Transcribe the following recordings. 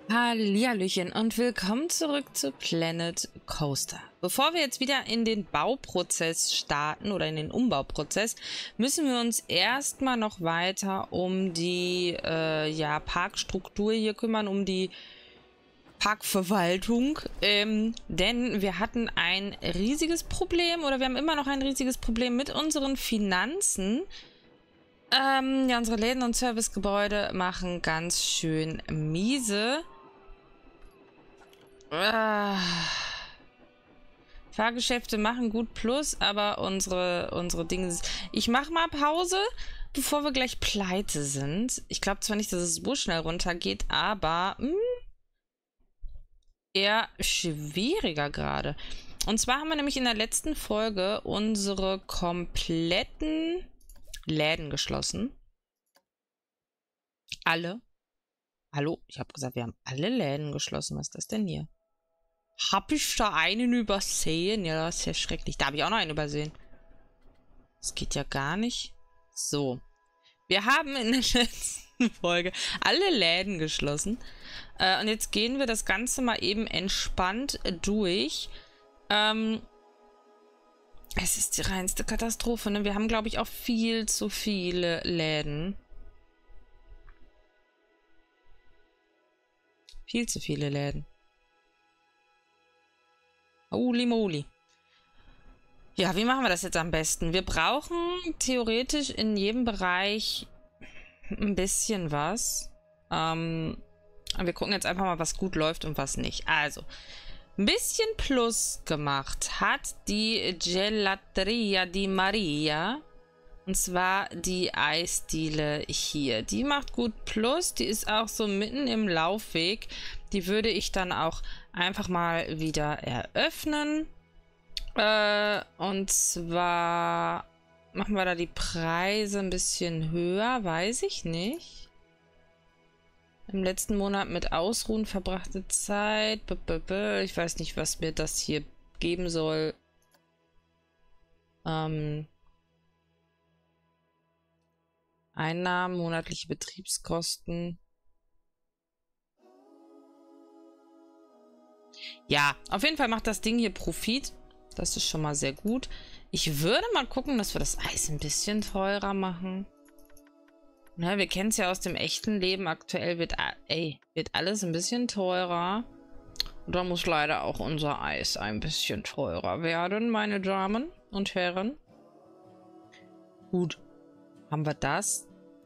Hallihallöchen und willkommen zurück zu Planet Coaster. Bevor wir jetzt wieder in den Bauprozess starten oder in den Umbauprozess, müssen wir uns erstmal noch weiter um die Parkstruktur hier kümmern, um die Parkverwaltung, denn wir hatten ein riesiges Problem oder wir haben immer noch ein riesiges Problem mit unseren Finanzen. Unsere Läden und Servicegebäude machen ganz schön miese. Fahrgeschäfte machen gut Plus, aber unsere Dinge... Ich mache mal Pause, bevor wir gleich pleite sind. Ich glaube zwar nicht, dass es so schnell runtergeht, aber eher schwieriger gerade. Und zwar haben wir nämlich in der letzten Folge unsere kompletten Läden geschlossen. Alle. Hallo? Ich habe gesagt, wir haben alle Läden geschlossen. Was ist das denn hier? Habe ich da einen übersehen? Ja, das ist ja schrecklich. Da habe ich auch noch einen übersehen. Das geht ja gar nicht. So. Wir haben in der letzten Folge alle Läden geschlossen. Und jetzt gehen wir das Ganze mal eben entspannt durch. Es ist die reinste Katastrophe, ne? Wir haben, glaube ich, auch viel zu viele Läden. Viel zu viele Läden. Holy moly. Ja, wie machen wir das jetzt am besten? Wir brauchen theoretisch in jedem Bereich ein bisschen was. Wir gucken jetzt einfach mal, was gut läuft und was nicht. Also, ein bisschen Plus gemacht hat die Gelateria di Maria. Und zwar die Eisdiele hier. Die macht gut Plus. Die ist auch so mitten im Laufweg. Die würde ich dann auch einfach mal wieder eröffnen. Und zwar machen wir da die Preise ein bisschen höher. Weiß ich nicht. Im letzten Monat mit Ausruhen verbrachte Zeit. Ich weiß nicht, was mir das hier geben soll. Einnahmen, monatliche Betriebskosten. Ja, auf jeden Fall macht das Ding hier Profit. Das ist schon mal sehr gut. Ich würde mal gucken, dass wir das Eis ein bisschen teurer machen. Ne, wir kennen es ja aus dem echten Leben. Aktuell wird alles ein bisschen teurer. Und da muss leider auch unser Eis ein bisschen teurer werden, meine Damen und Herren. Gut. Haben wir das?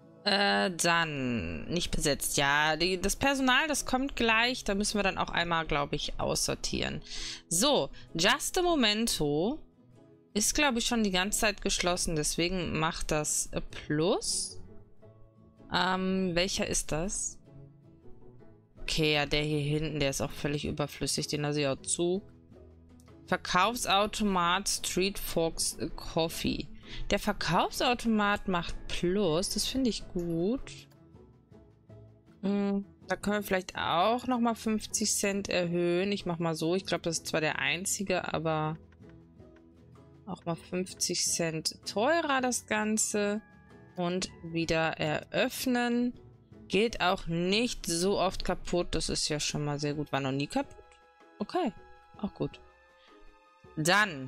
Dann nicht besetzt. Ja, das Personal, das kommt gleich. Da müssen wir dann auch einmal, glaube ich, aussortieren. So, Just a Momento ist, glaube ich, schon die ganze Zeit geschlossen. Deswegen macht das Plus. Welcher ist das? Okay, ja, der hier hinten, der ist auch völlig überflüssig. Den lasse ich auch zu. Verkaufsautomat Street Fox Coffee. Der Verkaufsautomat macht Plus. Das finde ich gut. Da können wir vielleicht auch nochmal 50 Cent erhöhen. Ich mache mal so. Ich glaube, das ist zwar der einzige, aber auch mal 50 Cent teurer das Ganze. Und wieder eröffnen. Geht auch nicht so oft kaputt. Das ist ja schon mal sehr gut. War noch nie kaputt? Okay, auch gut. Dann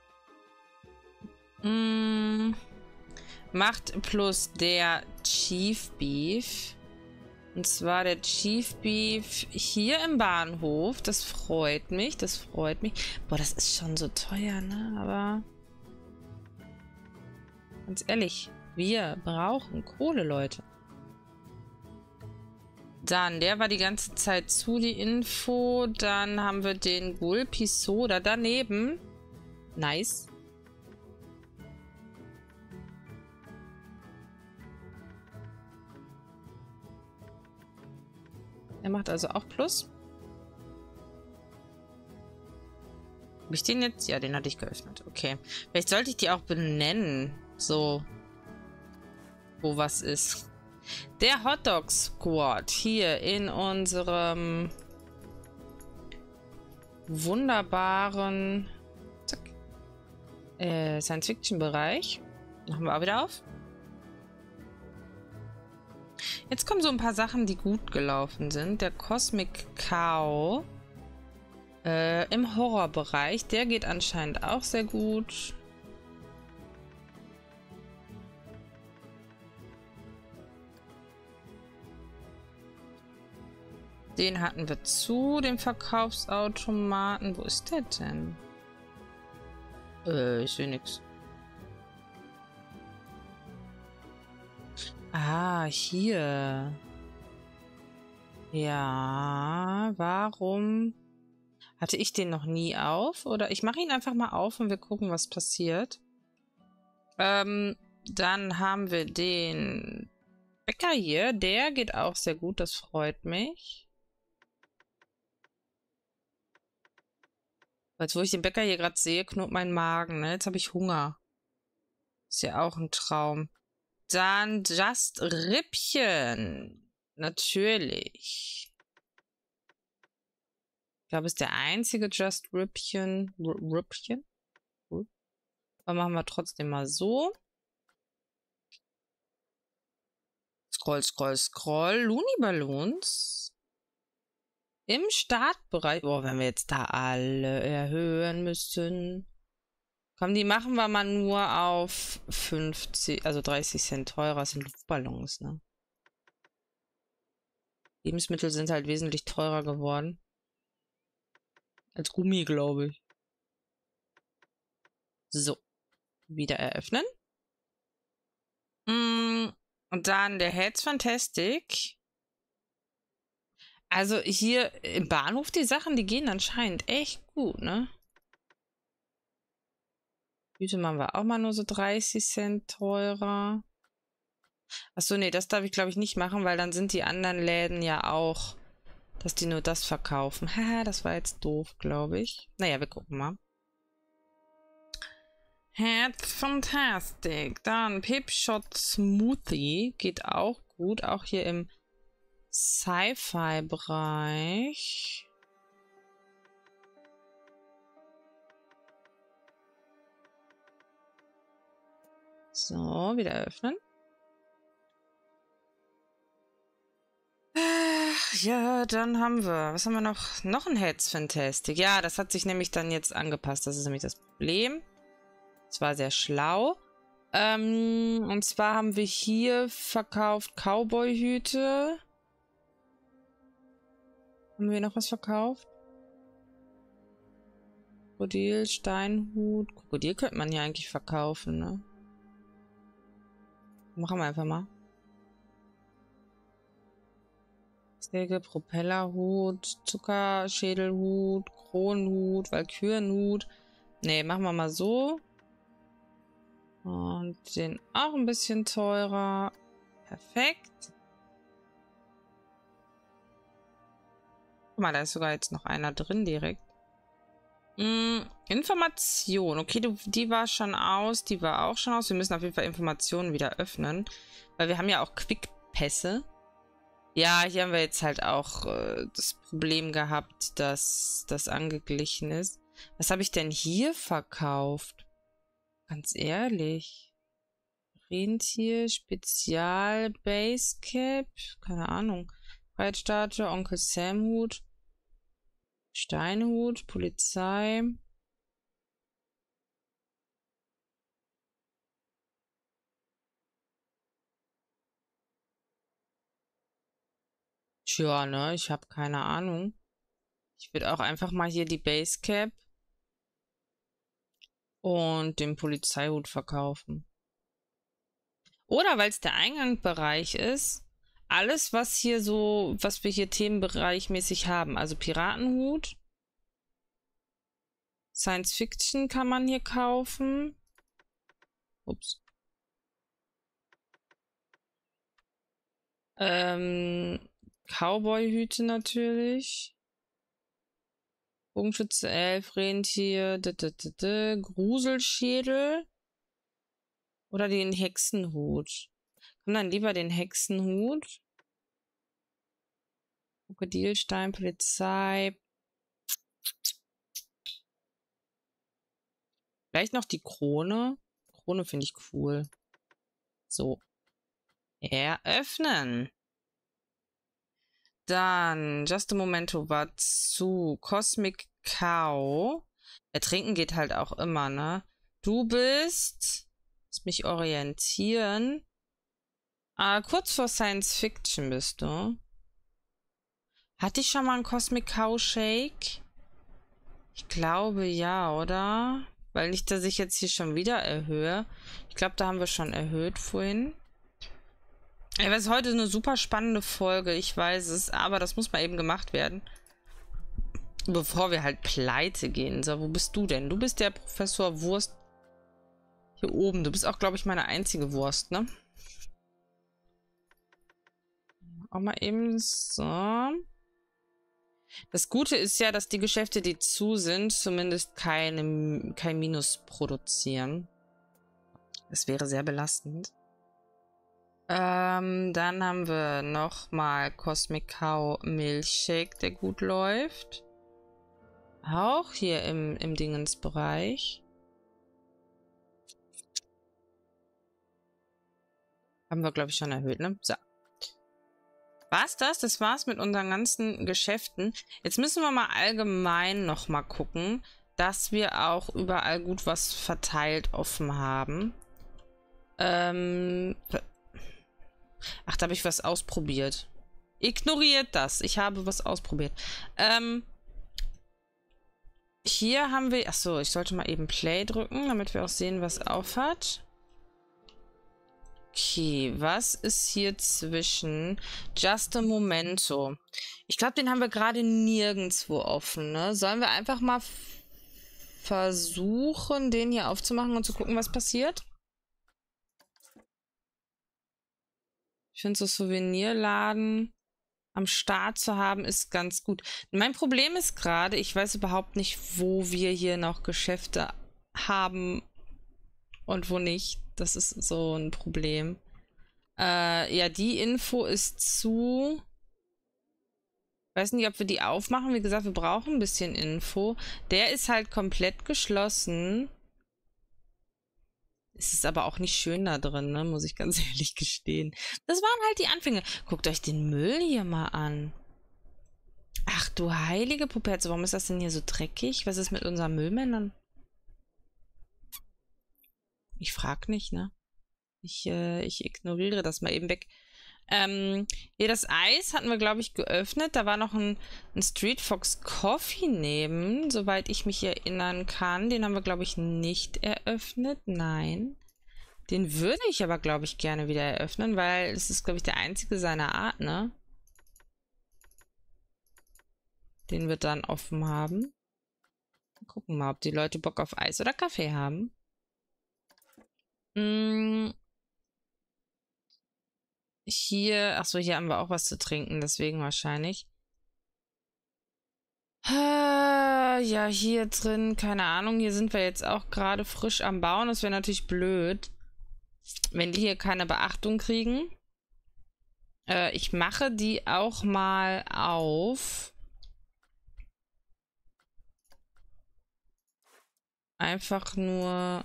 macht Plus der Chief Beef. Und zwar der Chief Beef hier im Bahnhof. Das freut mich. Das freut mich. Boah, das ist schon so teuer, ne? Aber ganz ehrlich, wir brauchen Kohle, Leute. Dann, der war die ganze Zeit zu, die Info. Dann haben wir den Gulpi Soda daneben. Nice. Er macht also auch Plus. Habe ich den jetzt? Ja, den hatte ich geöffnet. Okay. Vielleicht sollte ich die auch benennen. So. Wo was ist. Der Hotdog Squad hier in unserem wunderbaren Science-Fiction-Bereich. Machen wir auch wieder auf. Jetzt kommen so ein paar Sachen, die gut gelaufen sind. Der Cosmic Cow im Horrorbereich, der geht anscheinend auch sehr gut. Den hatten wir zu, den Verkaufsautomaten. Wo ist der denn? Ich sehe nichts. Ah, hier. Ja, warum hatte ich den noch nie auf? Oder ich mache ihn einfach mal auf und wir gucken, was passiert. Dann haben wir den Bäcker hier. Der geht auch sehr gut, das freut mich. Jetzt, wo ich den Bäcker hier gerade sehe, knurrt mein Magen, ne? Jetzt habe ich Hunger. Ist ja auch ein Traum. Dann Just Rippchen. Natürlich. Ich glaube, es ist der einzige Just Rippchen. Rippchen? Aber machen wir trotzdem mal so. Scroll, scroll, scroll. Looney Balloons. Im Startbereich. Oh, wenn wir jetzt da alle erhöhen müssen. Komm, die machen wir mal nur auf 50, also 30 Cent teurer. Das sind Luftballons, ne? Lebensmittel sind halt wesentlich teurer geworden. Als Gummi, glaube ich. So. Wieder eröffnen. Und dann der Heads Fantastic. Also hier im Bahnhof, die Sachen, die gehen anscheinend echt gut, ne? Hüte machen wir auch mal nur so 30 Cent teurer. Achso, nee, das darf ich glaube ich nicht machen, weil dann sind die anderen Läden ja auch, dass die nur das verkaufen. Haha, das war jetzt doof, glaube ich. Naja, wir gucken mal. Heads Fantastic. Dann Pipshot Smoothie geht auch gut, auch hier im Sci-Fi-Bereich. So, wieder öffnen. Ja, dann haben wir. Was haben wir noch? Noch ein Heads Fantastic. Ja, das hat sich nämlich dann jetzt angepasst. Das ist nämlich das Problem. Das war sehr schlau. Und zwar haben wir hier verkauft Cowboy-Hüte. Haben wir noch was verkauft? Krokodil, Steinhut. Krokodil könnte man hier eigentlich verkaufen, ne? Machen wir einfach mal. Säge, Propellerhut, Zuckerschädelhut, Kronenhut, Walkürenhut. Ne, machen wir mal so. Und den auch ein bisschen teurer. Perfekt. Guck mal, da ist sogar jetzt noch einer drin direkt. Information. Okay, die war schon aus. Die war auch schon aus. Wir müssen auf jeden Fall Informationen wieder öffnen. Weil wir haben ja auch Quick-Pässe. Ja, hier haben wir jetzt halt auch das Problem gehabt, dass das angeglichen ist. Was habe ich denn hier verkauft? Ganz ehrlich. Rentier, Spezial, Basecap. Keine Ahnung. Breitstarter, Onkel Sam Hut. Steinhut, Polizei. Tja, ne, ich habe keine Ahnung. Ich würde auch einfach mal hier die Basecap und den Polizeihut verkaufen. Oder weil es der Eingangsbereich ist, alles, was hier so, was wir hier themenbereichmäßig haben. Also Piratenhut. Science Fiction kann man hier kaufen. Ups. Cowboy-Hüte natürlich. Bogenschütze 11, Rentier, Gruselschädel. Oder den Hexenhut. Komm dann lieber den Hexenhut. Krokodilstein, Polizei. Vielleicht noch die Krone. Krone finde ich cool. So. Eröffnen. Dann, Just a Momento war zu. Cosmic Cow. Ertrinken geht halt auch immer, ne? Du bist. Lass mich orientieren. Kurz vor Science Fiction bist du. Hatte ich schon mal einen Cosmic Cow Shake? Ich glaube ja, oder? Weil nicht, dass ich jetzt hier schon wieder erhöhe. Ich glaube, da haben wir schon erhöht vorhin. Ja, das ist heute eine super spannende Folge, ich weiß es, aber das muss mal eben gemacht werden. Bevor wir halt pleite gehen. So, wo bist du denn? Du bist der Professor Wurst hier oben. Du bist auch, glaube ich, meine einzige Wurst, ne? Auch mal eben so. Das Gute ist ja, dass die Geschäfte, die zu sind, zumindest kein Minus produzieren. Das wäre sehr belastend. Dann haben wir nochmal Cosmic Cow Milchshake, der gut läuft. Auch hier im Dingensbereich. Haben wir, glaube ich, schon erhöht, ne? So. War's das? Das war's mit unseren ganzen Geschäften. Jetzt müssen wir mal allgemein nochmal gucken, dass wir auch überall gut was verteilt offen haben. Ach, da habe ich was ausprobiert. Ignoriert das. Ich habe was ausprobiert. Hier haben wir... Achso, ich sollte mal eben Play drücken, damit wir auch sehen, was aufhat. Okay, was ist hier zwischen Just a Momento? Ich glaube, den haben wir gerade nirgendwo offen, ne? Sollen wir einfach mal versuchen, den hier aufzumachen und zu gucken, was passiert? Ich finde, so Souvenirladen am Start zu haben, ist ganz gut. Mein Problem ist gerade, ich weiß überhaupt nicht, wo wir hier noch Geschäfte haben und wo nicht. Das ist so ein Problem. Ja, die Info ist zu. Weiß nicht, ob wir die aufmachen. Wie gesagt, wir brauchen ein bisschen Info. Der ist halt komplett geschlossen. Es ist aber auch nicht schön da drin, ne? Muss ich ganz ehrlich gestehen. Das waren halt die Anfänge. Guckt euch den Müll hier mal an. Ach du heilige Puperze, warum ist das denn hier so dreckig? Was ist mit unseren Müllmännern? Ich frag nicht, ne? Ich ignoriere das mal eben weg. Hier das Eis hatten wir, glaube ich, geöffnet. Da war noch ein Street Fox Coffee neben, soweit ich mich erinnern kann. Den haben wir, glaube ich, nicht eröffnet. Nein. Den würde ich aber, glaube ich, gerne wieder eröffnen, weil es ist, glaube ich, der einzige seiner Art, ne? Den wir dann offen haben. Gucken mal, ob die Leute Bock auf Eis oder Kaffee haben. Hier, achso, hier haben wir auch was zu trinken, deswegen wahrscheinlich. Ja, hier drin, keine Ahnung, hier sind wir jetzt auch gerade frisch am Bauen. Das wäre natürlich blöd, wenn die hier keine Beachtung kriegen. Ich mache die auch mal auf. Einfach nur...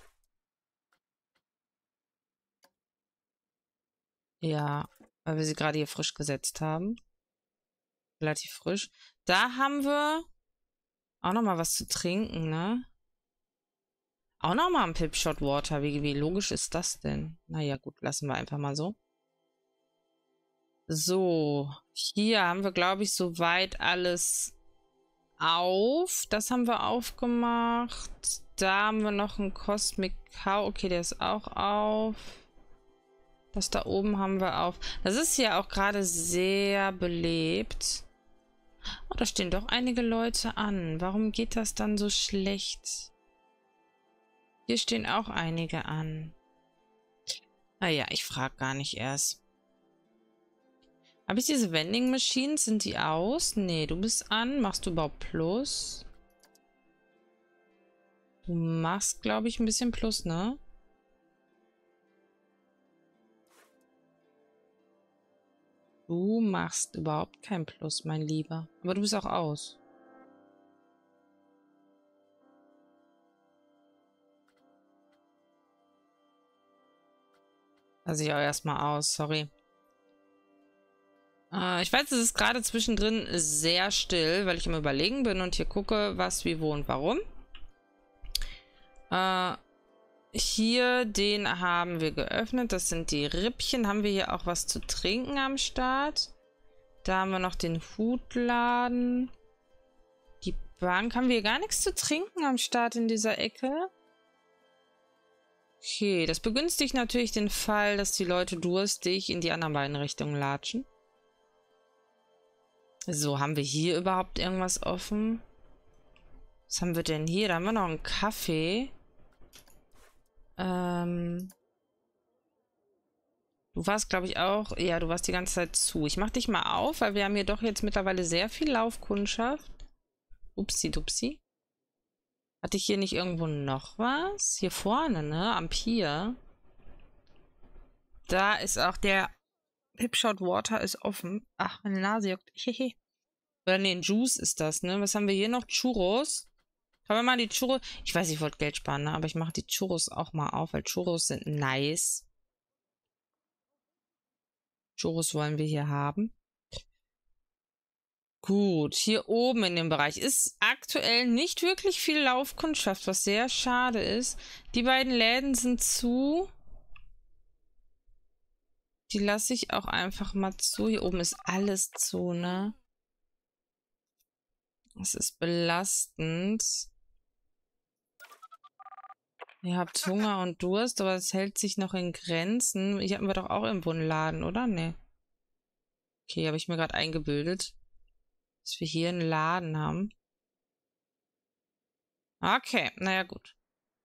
Ja, weil wir sie gerade hier frisch gesetzt haben. Relativ frisch. Da haben wir auch noch mal was zu trinken, ne? Auch noch mal ein Pipshot Water. Wie logisch ist das denn? Naja, gut, lassen wir einfach mal so. So, hier haben wir, glaube ich, soweit alles auf. Das haben wir aufgemacht. Da haben wir noch einen Cosmic Cow. Okay, der ist auch auf. Das da oben haben wir auf. Das ist hier auch gerade sehr belebt. Oh, da stehen doch einige Leute an. Warum geht das dann so schlecht? Hier stehen auch einige an. Naja, ich frage gar nicht erst. Habe ich diese Vending Machines? Sind die aus? Nee, du bist an. Machst du überhaupt Plus? Du machst, glaube ich, ein bisschen Plus, ne? Du machst überhaupt kein Plus, mein Lieber. Aber du bist auch aus. Lass ich auch erstmal aus, sorry. Ich weiß, es ist gerade zwischendrin sehr still, weil ich im Überlegen bin und hier gucke, was, wie, wo und warum. Hier, den haben wir geöffnet. Das sind die Rippchen. Haben wir hier auch was zu trinken am Start? Da haben wir noch den Foodladen. Die Bank. Haben wir hier gar nichts zu trinken am Start in dieser Ecke? Okay, das begünstigt natürlich den Fall, dass die Leute durstig in die anderen beiden Richtungen latschen. So, haben wir hier überhaupt irgendwas offen? Was haben wir denn hier? Da haben wir noch einen Kaffee. Du warst, glaube ich, auch... Ja, du warst die ganze Zeit zu. Ich mach dich mal auf, weil wir haben hier doch jetzt mittlerweile sehr viel Laufkundschaft. Upsi dupsi. Hatte ich hier nicht irgendwo noch was? Hier vorne, ne? Am Pier. Da ist auch der Hipshot Water ist offen. Ach, meine Nase juckt. Hehe. Oder nee, ein Juice ist das, ne? Was haben wir hier noch? Churros. Können wir mal die Churros... Ich weiß, ich wollte Geld sparen, ne? Aber ich mache die Churros auch mal auf, weil Churros sind nice. Churros wollen wir hier haben. Gut, hier oben in dem Bereich ist aktuell nicht wirklich viel Laufkundschaft, was sehr schade ist. Die beiden Läden sind zu. Die lasse ich auch einfach mal zu. Hier oben ist alles zu, ne? Das ist belastend. Ihr habt Hunger und Durst, aber es hält sich noch in Grenzen. Hier hatten wir doch auch irgendwo einen Laden, oder? Nee. Okay, habe ich mir gerade eingebildet, dass wir hier einen Laden haben. Okay, naja, gut.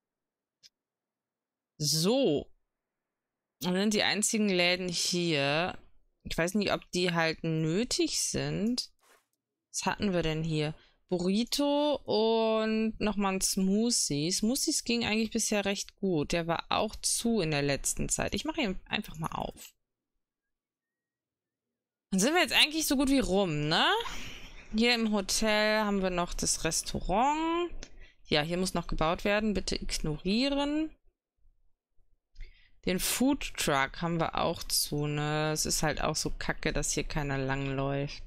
So. Und dann die einzigen Läden hier. Ich weiß nicht, ob die halt nötig sind. Was hatten wir denn hier? Burrito und nochmal ein Smoothie. Smoothies ging eigentlich bisher recht gut. Der war auch zu in der letzten Zeit. Ich mache ihn einfach mal auf. Dann sind wir jetzt eigentlich so gut wie rum, ne? Hier im Hotel haben wir noch das Restaurant. Ja, hier muss noch gebaut werden. Bitte ignorieren. Den Food Truck haben wir auch zu, ne? Es ist halt auch so kacke, dass hier keiner langläuft.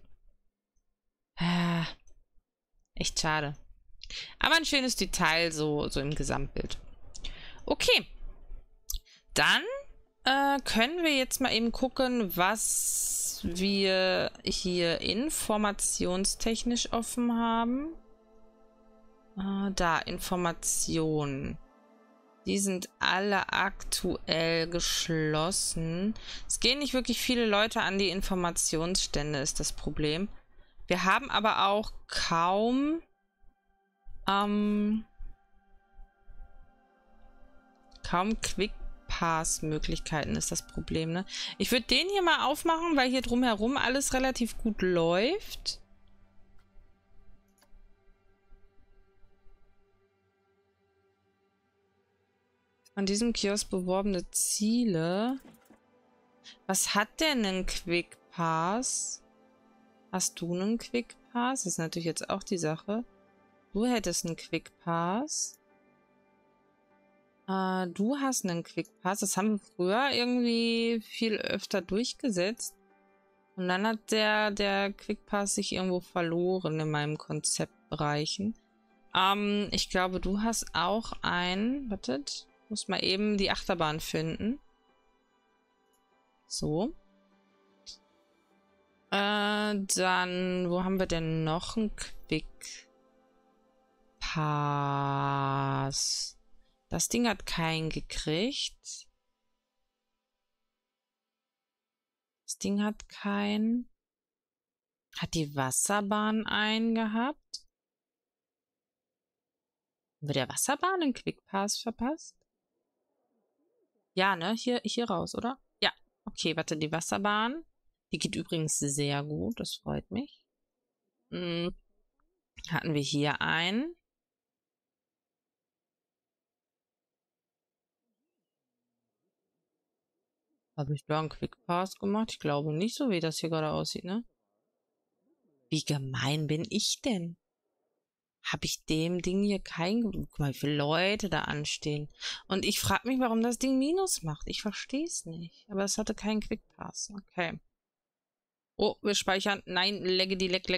Echt schade. Aber ein schönes Detail so im Gesamtbild. Okay. Dann können wir jetzt mal eben gucken, was wir hier informationstechnisch offen haben. Da, Informationen. Die sind alle aktuell geschlossen. Es gehen nicht wirklich viele Leute an die Informationsstände, ist das Problem. Wir haben aber auch kaum Quick-Pass-Möglichkeiten ist das Problem, ne? Ich würde den hier mal aufmachen, weil hier drumherum alles relativ gut läuft. An diesem Kiosk beworbene Ziele. Was hat denn ein Quick Pass? Hast du einen Quick Pass? Das ist natürlich jetzt auch die Sache. Du hättest einen Quick Pass. Du hast einen Quick Pass. Das haben wir früher irgendwie viel öfter durchgesetzt. Und dann hat der Quick Pass sich irgendwo verloren in meinem Konzeptbereichen. Ich glaube, du hast auch einen. Wartet. Muss mal eben die Achterbahn finden. So. Dann, wo haben wir denn noch einen Quick Pass? Das Ding hat keinen gekriegt. Das Ding hat keinen. Hat die Wasserbahn einen gehabt? Haben wir der Wasserbahn einen Quick Pass verpasst? Ja, ne? Hier raus, oder? Ja. Okay, warte, die Wasserbahn. Die geht übrigens sehr gut, das freut mich. Hatten wir hier einen. Habe ich da einen Quick Pass gemacht? Ich glaube nicht, so wie das hier gerade aussieht, ne? Wie gemein bin ich denn? Habe ich dem Ding hier kein... Guck mal, wie viele Leute da anstehen. Und ich frage mich, warum das Ding Minus macht. Ich verstehe es nicht. Aber es hatte keinen Quick Pass. Okay. Oh, wir speichern. Nein, leck.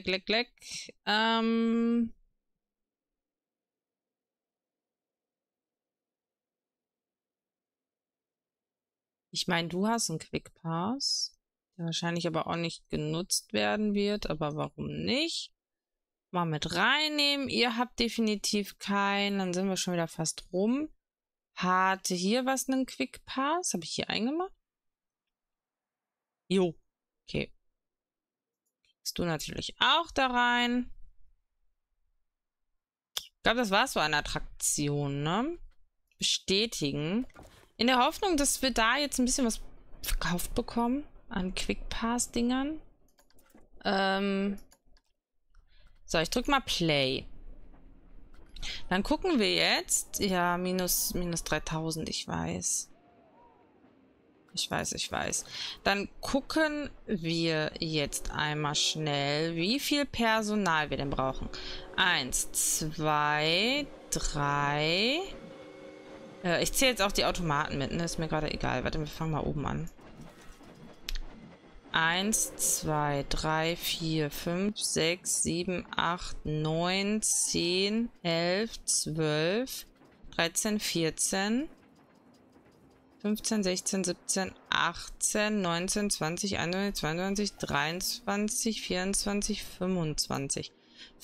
Ich meine, du hast einen Quick Pass, der wahrscheinlich aber auch nicht genutzt werden wird, aber warum nicht? Mal mit reinnehmen. Ihr habt definitiv keinen, dann sind wir schon wieder fast rum. Hatte hier was einen Quick Pass? Habe ich hier eingemacht? Jo. Okay. Kriegst du natürlich auch da rein. Ich glaube, das war so eine Attraktion, ne? Bestätigen. In der Hoffnung, dass wir da jetzt ein bisschen was verkauft bekommen an Quick Pass-Dingern. So, ich drück mal Play. Dann gucken wir jetzt. Ja, minus 3000, ich weiß. Ich weiß. Dann gucken wir jetzt einmal schnell, wie viel Personal wir denn brauchen. 1, 2, 3. Ich zähle jetzt auch die Automaten mit, ne? Ist mir gerade egal. Warte, wir fangen mal oben an. 1, 2, 3, 4, 5, 6, 7, 8, 9, 10, 11, 12, 13, 14, 15, 16, 17, 18, 19, 20, 21, 22, 23, 24, 25.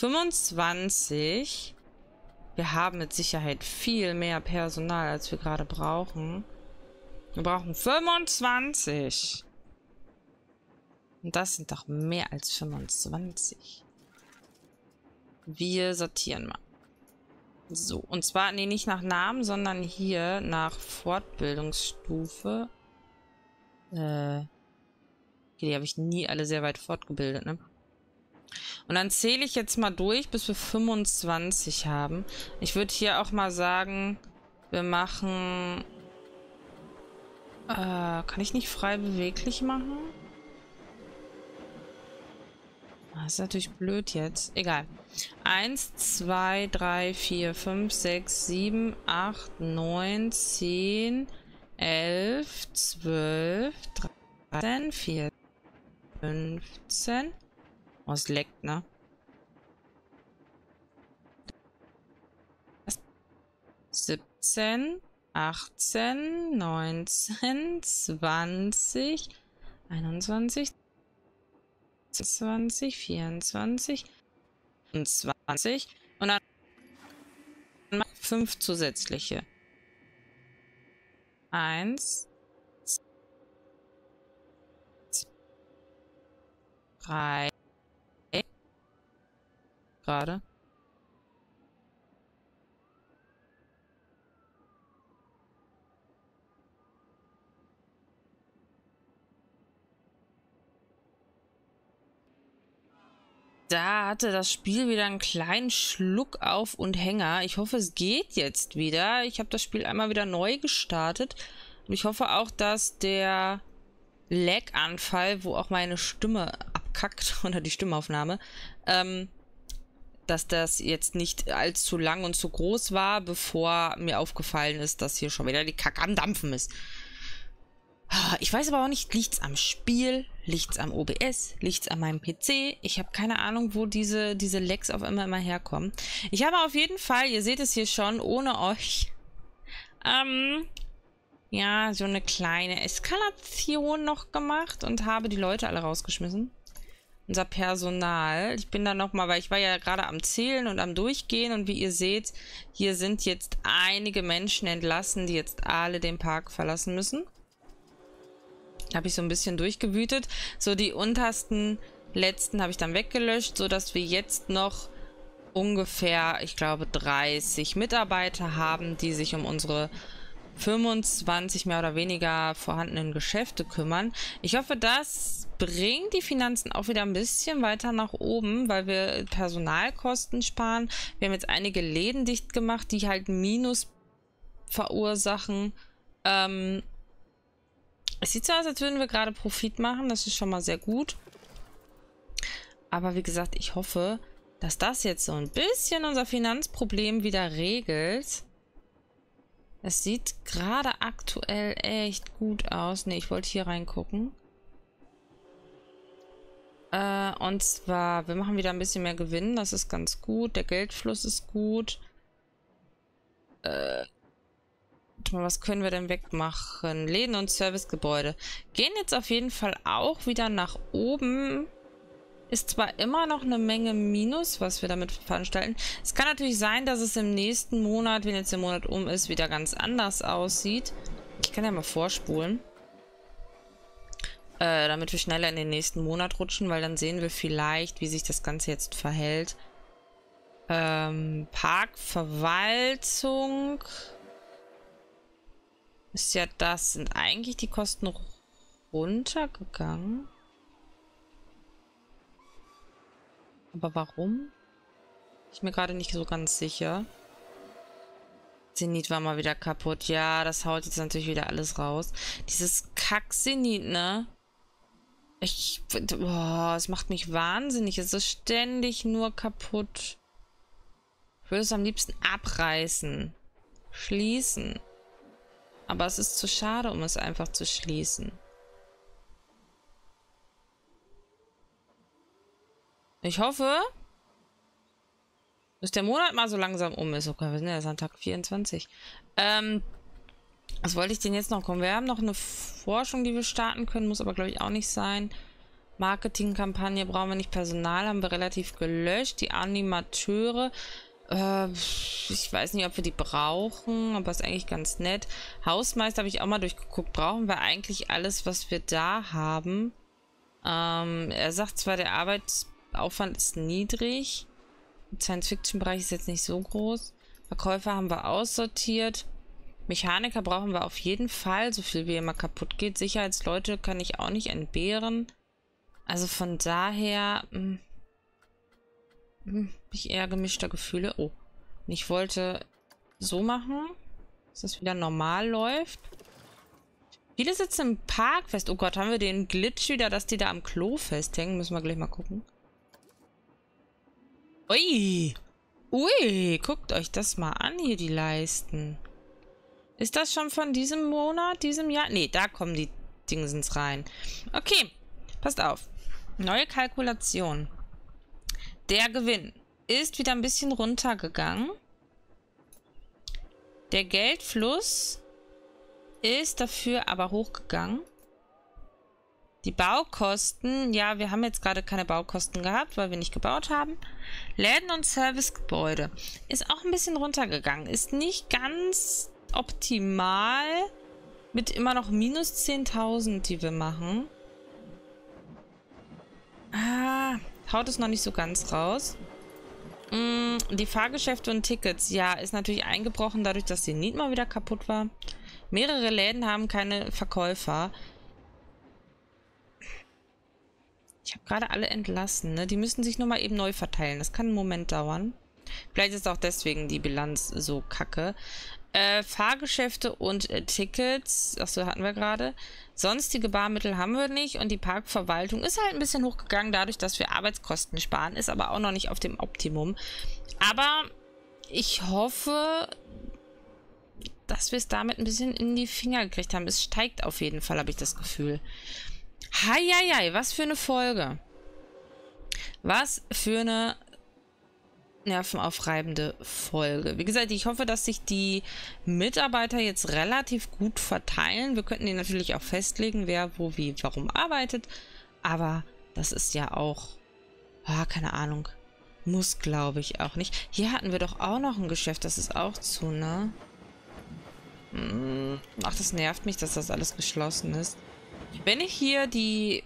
25. Wir haben mit Sicherheit viel mehr Personal, als wir gerade brauchen. Wir brauchen 25. Und das sind doch mehr als 25. Wir sortieren mal. So, und zwar, nee, nicht nach Namen, sondern hier nach Fortbildungsstufe. Okay, die habe ich nie alle sehr weit fortgebildet, ne? Und dann zähle ich jetzt mal durch, bis wir 25 haben. Ich würde hier auch mal sagen, wir machen... kann ich nicht frei beweglich machen? Das ist natürlich blöd jetzt. Egal. 1, 2, 3, 4, 5, 6, 7, 8, 9, 10, 11, 12, 13, 14, 15. Oh, es leckt, ne? 17, 18, 19, 20, 21, 20, 24 und 20 und dann 5 zusätzliche. 1, 3, gerade. Da hatte das Spiel wieder einen kleinen Schluck auf und Hänger. Ich hoffe, es geht jetzt wieder. Ich habe das Spiel einmal wieder neu gestartet. Und ich hoffe auch, dass der Lag-Anfall, wo auch meine Stimme abkackt, oder die Stimmaufnahme, dass das jetzt nicht allzu lang und zu groß war, bevor mir aufgefallen ist, dass hier schon wieder die Kacke am Dampfen ist. Ich weiß aber auch nicht, liegt's am Spiel, liegt's am OBS, liegt's an meinem PC? Ich habe keine Ahnung, wo diese Lags auf einmal immer herkommen. Ich habe auf jeden Fall, ihr seht es hier schon, ohne euch, ja, so eine kleine Eskalation noch gemacht und habe die Leute alle rausgeschmissen. Unser Personal. Ich bin da nochmal, weil ich war ja gerade am Zählen und am Durchgehen und wie ihr seht, hier sind jetzt einige Menschen entlassen, die jetzt alle den Park verlassen müssen. Habe ich so ein bisschen durchgewütet. So die untersten letzten habe ich dann weggelöscht, sodass wir jetzt noch ungefähr, ich glaube, 30 Mitarbeiter haben, die sich um unsere 25 mehr oder weniger vorhandenen Geschäfte kümmern. Ich hoffe, das bringt die Finanzen auch wieder ein bisschen weiter nach oben, weil wir Personalkosten sparen. Wir haben jetzt einige Läden dicht gemacht, die halt Minus verursachen. Es sieht so aus, als würden wir gerade Profit machen. Das ist schon mal sehr gut. Aber wie gesagt, ich hoffe, dass das jetzt so ein bisschen unser Finanzproblem wieder regelt. Es sieht gerade aktuell echt gut aus. Ne, ich wollte hier reingucken. Und zwar, wir machen wieder ein bisschen mehr Gewinn. Das ist ganz gut. Der Geldfluss ist gut. Was können wir denn wegmachen? Läden und Servicegebäude. Gehen jetzt auf jeden Fall auch wieder nach oben. Ist zwar immer noch eine Menge Minus, was wir damit veranstalten. Es kann natürlich sein, dass es im nächsten Monat, wenn jetzt der Monat um ist, wieder ganz anders aussieht. Ich kann ja mal vorspulen. Damit wir schneller in den nächsten Monat rutschen, weil dann sehen wir vielleicht, wie sich das Ganze jetzt verhält. Parkverwaltung ist ja das. Sind eigentlich die Kosten runtergegangen? Aber warum? Ich bin mir gerade nicht so ganz sicher. Zenit war mal wieder kaputt. Ja, das haut jetzt natürlich wieder alles raus. Dieses Kack-Zenit, ne? Boah, es macht mich wahnsinnig. Es ist ständig nur kaputt. Ich würde es am liebsten abreißen. Schließen. Aber es ist zu schade, um es einfach zu schließen. Ich hoffe, dass der Monat mal so langsam um ist. Okay, wir sind ja erst an Tag 24. Was wollte ich denn jetzt noch kommen? Wir haben noch eine Forschung, die wir starten können. Muss aber, glaube ich, auch nicht sein. Marketingkampagne brauchen wir nicht. Personal haben wir relativ gelöscht. Die Animateure. Ich weiß nicht, ob wir die brauchen. Aber ist eigentlich ganz nett. Hausmeister habe ich auch mal durchgeguckt. Brauchen wir eigentlich alles, was wir da haben? Er sagt zwar, der Arbeitsaufwand ist niedrig. Der Science-Fiction-Bereich ist jetzt nicht so groß. Verkäufer haben wir aussortiert. Mechaniker brauchen wir auf jeden Fall, so viel wie immer kaputt geht. Sicherheitsleute kann ich auch nicht entbehren. Also von daher ich eher gemischter Gefühle. Oh, und ich wollte so machen, dass das wieder normal läuft. Viele sitzen im Park fest. Oh Gott, haben wir den Glitch wieder, dass die da am Klo festhängen? Müssen wir gleich mal gucken. Ui! Ui, guckt euch das mal an hier, die Leisten. Ist das schon von diesem Monat, diesem Jahr? Nee, da kommen die Dingsens rein. Okay, passt auf. Neue Kalkulation. Der Gewinn ist wieder ein bisschen runtergegangen. Der Geldfluss ist dafür aber hochgegangen. Die Baukosten, ja, wir haben jetzt gerade keine Baukosten gehabt, weil wir nicht gebaut haben. Läden und Servicegebäude ist auch ein bisschen runtergegangen. Ist nicht ganz optimal mit immer noch minus 10.000, die wir machen. Haut es noch nicht so ganz raus. Die Fahrgeschäfte und Tickets, ja, ist natürlich eingebrochen, dadurch, dass die Zenit mal wieder kaputt war. Mehrere Läden haben keine Verkäufer. Ich habe gerade alle entlassen, ne? Die müssen sich nur mal eben neu verteilen. Das kann einen Moment dauern. Vielleicht ist auch deswegen die Bilanz so kacke. Fahrgeschäfte und Tickets, achso, hatten wir gerade. Sonstige Barmittel haben wir nicht und die Parkverwaltung ist halt ein bisschen hochgegangen, dadurch, dass wir Arbeitskosten sparen, ist aber auch noch nicht auf dem Optimum. Aber ich hoffe, dass wir es damit ein bisschen in die Finger gekriegt haben. Es steigt auf jeden Fall, habe ich das Gefühl. Heieiei, was für eine Folge. Was für eine nervenaufreibende Folge. Wie gesagt, ich hoffe, dass sich die Mitarbeiter jetzt relativ gut verteilen. Wir könnten die natürlich auch festlegen, wer wo, wie, warum arbeitet. Aber das ist ja auch, keine Ahnung, muss, glaube ich, auch nicht. Hier hatten wir doch auch noch ein Geschäft, das ist auch zu, ne? Ach, das nervt mich, dass das alles geschlossen ist. Wenn ich hier den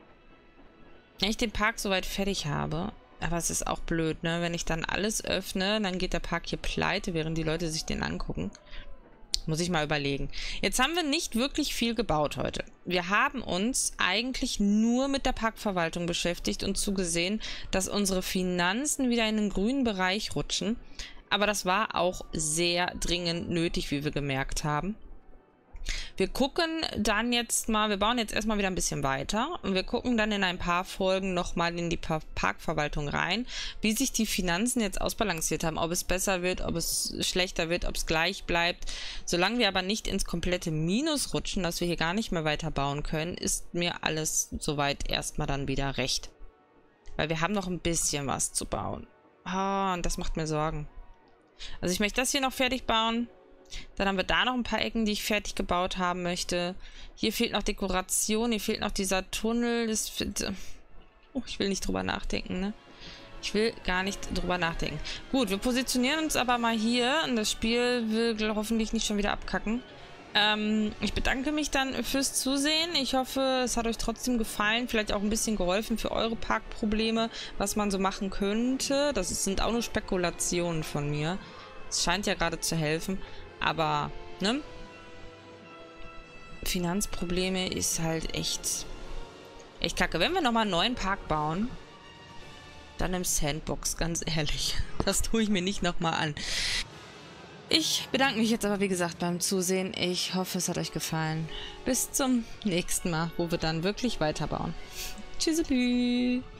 Park soweit fertig habe, aber es ist auch blöd, ne? Wenn ich dann alles öffne, dann geht der Park hier pleite, während die Leute sich den angucken. Muss ich mal überlegen. Jetzt haben wir nicht wirklich viel gebaut heute. Wir haben uns eigentlich nur mit der Parkverwaltung beschäftigt und zugesehen, dass unsere Finanzen wieder in den grünen Bereich rutschen. Aber das war auch sehr dringend nötig, wie wir gemerkt haben. Wir gucken dann jetzt mal, wir bauen jetzt erstmal wieder ein bisschen weiter und wir gucken dann in ein paar Folgen nochmal in die Parkverwaltung rein, wie sich die Finanzen jetzt ausbalanciert haben, ob es besser wird, ob es schlechter wird, ob es gleich bleibt. Solange wir aber nicht ins komplette Minus rutschen, dass wir hier gar nicht mehr weiter bauen können, ist mir alles soweit erstmal dann wieder recht. Weil wir haben noch ein bisschen was zu bauen. Ah, und das macht mir Sorgen. Also ich möchte das hier noch fertig bauen. Dann haben wir da noch ein paar Ecken, die ich fertig gebaut haben möchte. Hier fehlt noch Dekoration, hier fehlt noch dieser Tunnel. Das oh, ich will nicht drüber nachdenken, ne? Ich will gar nicht drüber nachdenken. Gut, wir positionieren uns aber mal hier. Und das Spiel will hoffentlich nicht schon wieder abkacken. Ich bedanke mich dann fürs Zusehen. Ich hoffe, es hat euch trotzdem gefallen. Vielleicht auch ein bisschen geholfen für eure Parkprobleme, was man so machen könnte. Das sind auch nur Spekulationen von mir. Es scheint ja gerade zu helfen. Aber, ne? Finanzprobleme ist halt echt kacke. Wenn wir nochmal einen neuen Park bauen, dann im Sandbox, ganz ehrlich. Das tue ich mir nicht nochmal an. Ich bedanke mich jetzt aber, wie gesagt, beim Zusehen. Ich hoffe, es hat euch gefallen. Bis zum nächsten Mal, wo wir dann wirklich weiterbauen. Tschüssi.